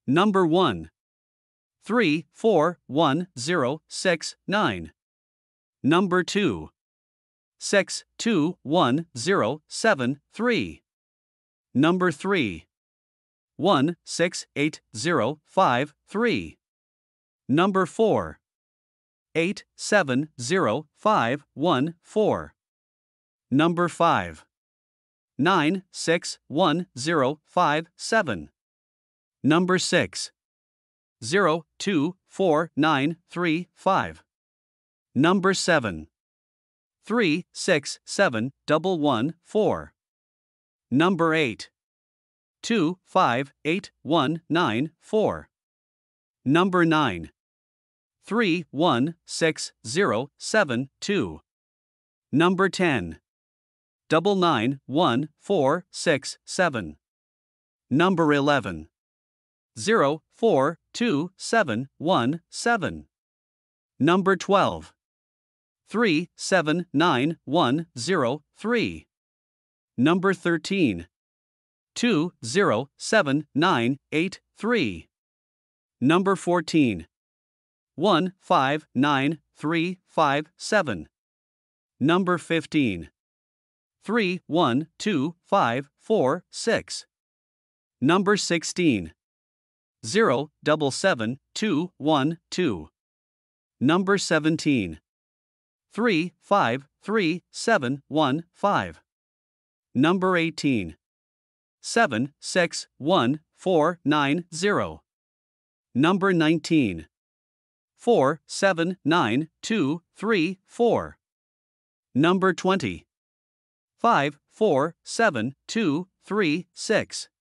Number 1. 3, 4, 1, 0, 6, 9. Number 2. 6, 2, 1, 0, 7, 3. Number 3. 1, 6, 8, 0, 5, 3. Number 4. 8, 7, 0, 5, 1, 4. Number 5. 9, 6, 1, 0, 5, 7. Number 6. 0, 2, 4, 9, 3, 5. Number 7. 3, 6, 7, 1, 1, 4. Number 8. 2, 5, 8, 1, 9, 4. Number 9. 3, 1, 6, 0, 7, 2. Number 10. 9, 1, 4, 6, 7. Number 11. 0, 4, 2, 7, 1, 7. Number 12. 3, 7, 9, 1, 0, 3. Number 13. 2, 0, 7, 9, 8, 3. Number 14. 1, 5, 9, 3, 5, 7. Number 15. 3, 1, 2, 5, 4, 6. Number 16. 0, 7, 2, 1, 2. Number 17. 3, 5, 3, 7, 1, 5. Number 18. 7, 6, 1, 4, 9, 0. Number 19. 4, 7, 9, 2, 3, 4. Number 20. 5, 4, 7, 2, 3, 6.